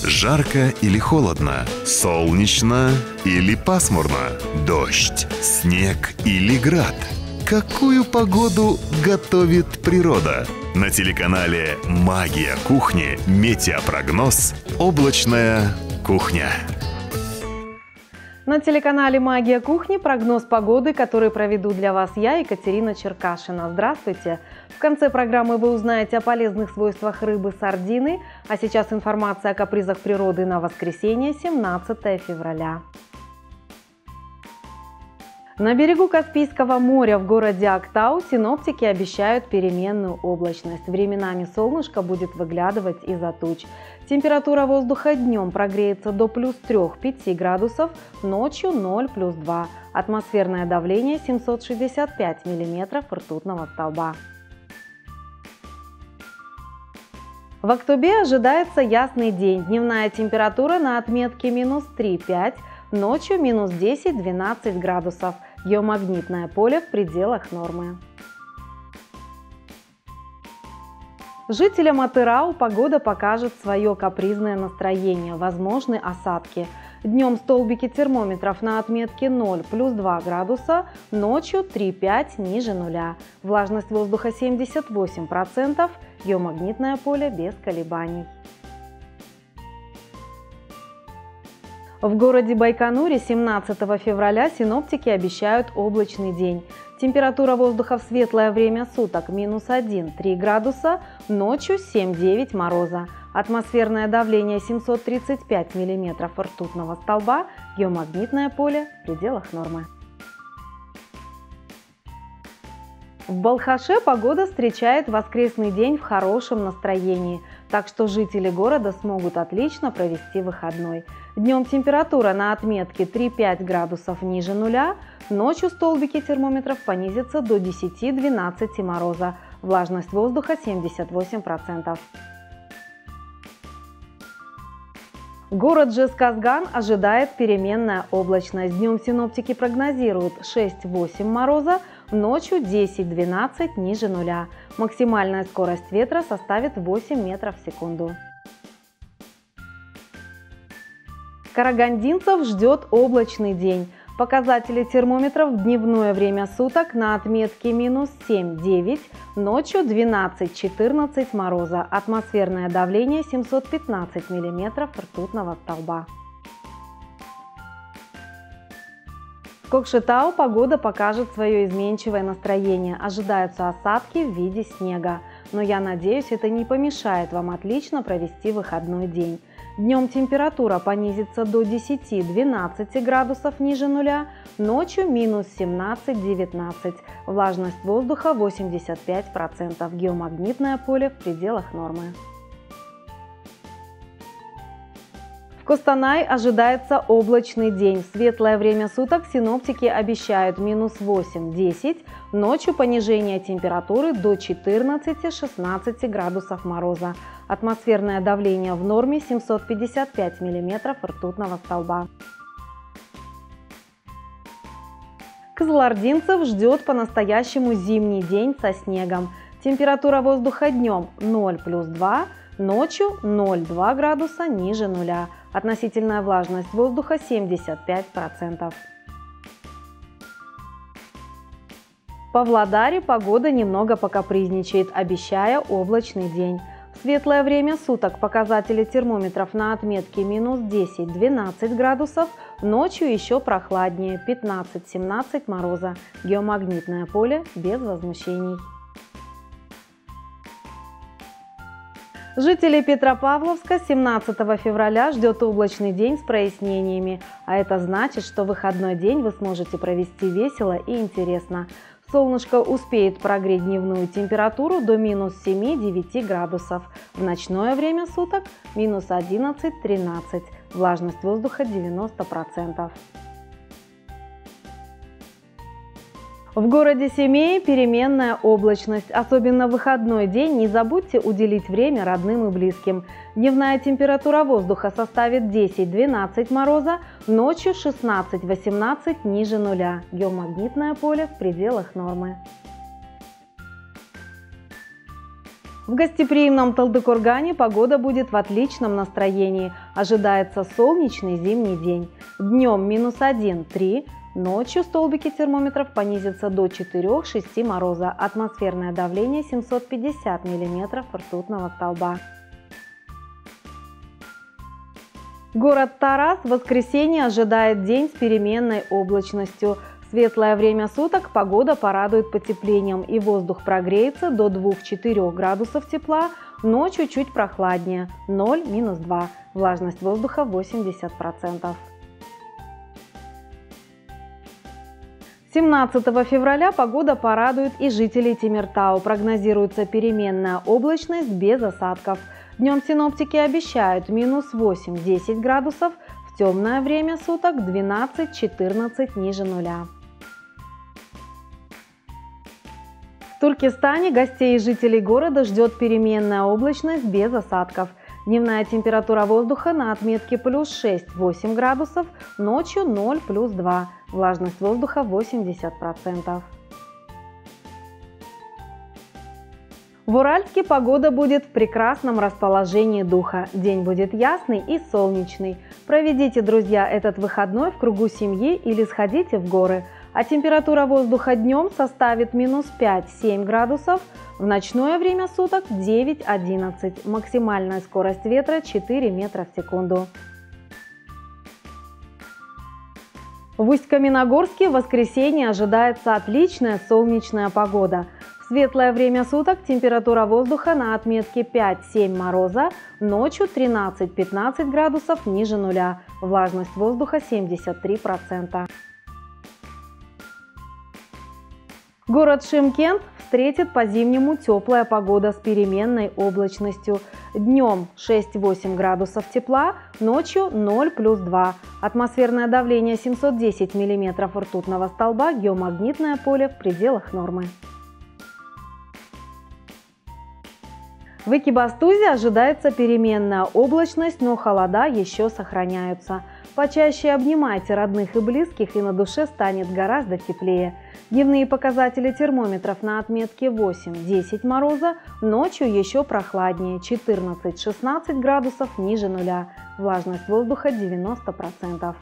Жарко или холодно? Солнечно или пасмурно? Дождь, снег или град? Какую погоду готовит природа? На телеканале «Магия кухни» метеопрогноз «Облачная кухня». На телеканале «Магия кухни» прогноз погоды, который проведу для вас я, Екатерина Черкашина. Здравствуйте! В конце программы вы узнаете о полезных свойствах рыбы сардины, а сейчас информация о капризах природы на воскресенье, 17 февраля. На берегу Каспийского моря в городе Актау синоптики обещают переменную облачность. Временами солнышко будет выглядывать из-за туч. Температура воздуха днем прогреется до плюс 3-5 градусов, ночью 0 плюс 2. Атмосферное давление 765 миллиметров ртутного столба. В Актобе ожидается ясный день. Дневная температура на отметке минус 3-5, ночью минус 10-12 градусов. Геомагнитное поле в пределах нормы. Жителям Атырау погода покажет свое капризное настроение, возможны осадки. Днем столбики термометров на отметке 0 плюс 2 градуса, ночью 3-5 ниже нуля. Влажность воздуха 78%, геомагнитное поле без колебаний. В городе Байконуре 17 февраля синоптики обещают облачный день. Температура воздуха в светлое время суток минус 1-3 градуса, ночью 7-9 мороза. Атмосферное давление 735 миллиметров ртутного столба, геомагнитное поле в пределах нормы. В Балхаше погода встречает воскресный день в хорошем настроении, так что жители города смогут отлично провести выходной. Днем температура на отметке 3-5 градусов ниже нуля, ночью столбики термометров понизятся до 10-12 мороза, влажность воздуха 78%. Город Жезказган ожидает переменная облачность. Днем синоптики прогнозируют 6-8 мороза, ночью 10-12 ниже нуля. Максимальная скорость ветра составит 8 метров в секунду. Карагандинцев ждет облачный день. Показатели термометров в дневное время суток на отметке минус 7-9, ночью 12-14 мороза. Атмосферное давление 715 миллиметров ртутного столба. В Кокшетау погода покажет свое изменчивое настроение. Ожидаются осадки в виде снега. Но я надеюсь, это не помешает вам отлично провести выходной день. Днем температура понизится до 10-12 градусов ниже нуля, ночью минус 17-19. Влажность воздуха 85%, геомагнитное поле в пределах нормы. В Костанай ожидается облачный день. В светлое время суток синоптики обещают минус 8-10, ночью понижение температуры до 14-16 градусов мороза. Атмосферное давление в норме 755 миллиметров ртутного столба. Кызылординцев ждет по-настоящему зимний день со снегом. Температура воздуха днем 0 плюс 2, ночью 0,2 градуса ниже нуля. Относительная влажность воздуха 75%. В Павлодаре погода немного покапризничает, обещая облачный день. В светлое время суток показатели термометров на отметке минус 10-12 градусов, ночью еще прохладнее 15-17 мороза. Геомагнитное поле без возмущений. Жителей Петропавловска 17 февраля ждет облачный день с прояснениями, а это значит, что выходной день вы сможете провести весело и интересно. Солнышко успеет прогреть дневную температуру до минус 7-9 градусов. В ночное время суток минус 11-13. Влажность воздуха 90%. В городе Семей переменная облачность. Особенно в выходной день не забудьте уделить время родным и близким. Дневная температура воздуха составит 10-12 мороза, ночью 16-18 ниже нуля. Геомагнитное поле в пределах нормы. В гостеприимном Талдыкургане погода будет в отличном настроении. Ожидается солнечный зимний день. Днем -1, 3. Ночью столбики термометров понизятся до 4-6 мороза. Атмосферное давление 750 мм ртутного столба. Город Тарас в воскресенье ожидает день с переменной облачностью. В светлое время суток погода порадует потеплением и воздух прогреется до 2-4 градусов тепла, ночью чуть прохладнее – 0–2, влажность воздуха 80%. 17 февраля погода порадует и жителей Темиртау. Прогнозируется переменная облачность без осадков. Днем синоптики обещают -8–10 градусов, в темное время суток 12–14 ниже нуля. В Туркестане гостей и жителей города ждет переменная облачность без осадков. Дневная температура воздуха на отметке +6–8 градусов, ночью 0–2, влажность воздуха 80%. В Уральске погода будет в прекрасном расположении духа. День будет ясный и солнечный. Проведите, друзья, этот выходной в кругу семьи или сходите в горы. А температура воздуха днем составит -5–7 градусов, в ночное время суток 9–11, максимальная скорость ветра 4 метра в секунду. В Усть-Каменогорске в воскресенье ожидается отличная солнечная погода. В светлое время суток температура воздуха на отметке 5–7 мороза, ночью 13–15 градусов ниже нуля, влажность воздуха 73%. Город Шымкент встретит по-зимнему теплая погода с переменной облачностью. Днем 6–8 градусов тепла, ночью 0+2. Атмосферное давление 710 мм ртутного столба, геомагнитное поле в пределах нормы. В Экибастузе ожидается переменная облачность, но холода еще сохраняются. Почаще обнимайте родных и близких, и на душе станет гораздо теплее. Дневные показатели термометров на отметке 8–10 мороза, ночью еще прохладнее – 14–16 градусов ниже нуля, влажность воздуха 90%.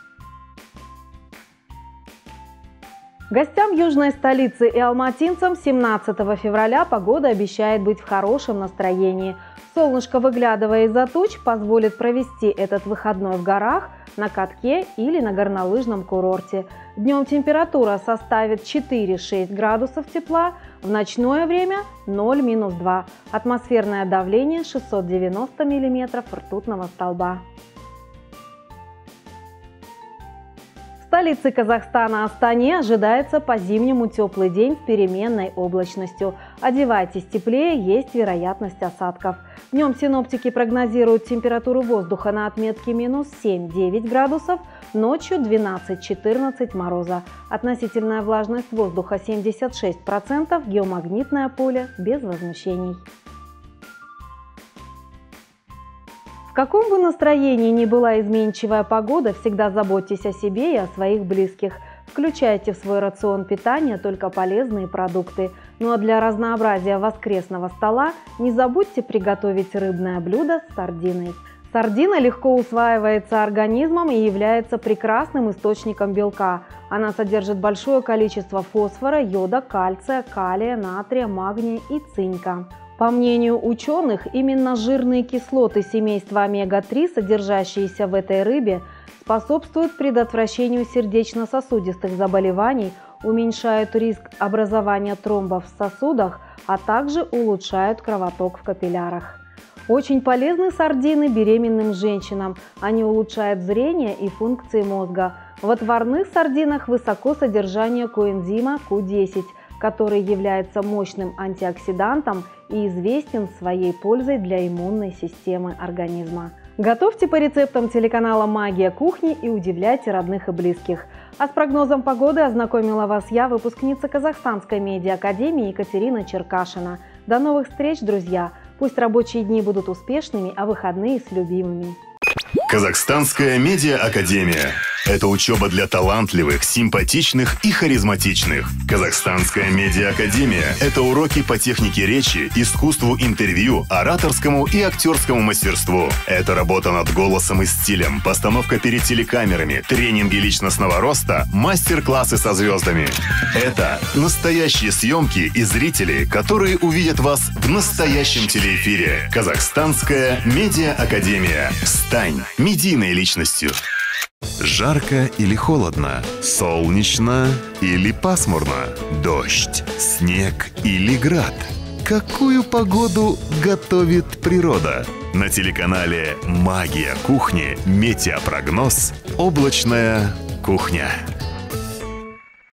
Гостям южной столицы и алматинцам 17 февраля погода обещает быть в хорошем настроении. Солнышко, выглядывая из-за туч, позволит провести этот выходной в горах, на катке или на горнолыжном курорте. Днем температура составит 4–6 градусов тепла, в ночное время 0–2, атмосферное давление 690 мм ртутного столба. В столице Казахстана Астане ожидается по-зимнему теплый день с переменной облачностью. Одевайтесь теплее, есть вероятность осадков. Днем синоптики прогнозируют температуру воздуха на отметке -7–9 градусов, ночью 12–14 мороза. Относительная влажность воздуха 76%, геомагнитное поле без возмущений. В каком бы настроении ни была изменчивая погода, всегда заботьтесь о себе и о своих близких. Включайте в свой рацион питания только полезные продукты. Ну а для разнообразия воскресного стола не забудьте приготовить рыбное блюдо с сардиной. Сардина легко усваивается организмом и является прекрасным источником белка. Она содержит большое количество фосфора, йода, кальция, калия, натрия, магния и цинка. По мнению ученых, именно жирные кислоты семейства омега-3, содержащиеся в этой рыбе, способствуют предотвращению сердечно-сосудистых заболеваний, уменьшают риск образования тромбов в сосудах, а также улучшают кровоток в капиллярах. Очень полезны сардины беременным женщинам. Они улучшают зрение и функции мозга. В отварных сардинах высоко содержание коэнзима Q10, который является мощным антиоксидантом и известен своей пользой для иммунной системы организма. Готовьте по рецептам телеканала «Магия кухни» и удивляйте родных и близких. А с прогнозом погоды ознакомила вас я, выпускница Казахстанской медиа-академии Екатерина Черкашина. До новых встреч, друзья! Пусть рабочие дни будут успешными, а выходные с любимыми. Казахстанская медиа-академия. Это учеба для талантливых, симпатичных и харизматичных. Казахстанская медиа-академия – это уроки по технике речи, искусству интервью, ораторскому и актерскому мастерству. Это работа над голосом и стилем, постановка перед телекамерами, тренинги личностного роста, мастер-классы со звездами. Это настоящие съемки и зрители, которые увидят вас в настоящем телеэфире. Казахстанская медиа-академия. Стань медийной личностью. Жарко или холодно? Солнечно или пасмурно? Дождь, снег или град? Какую погоду готовит природа? На телеканале «Магия кухни» метеопрогноз «Облачная кухня».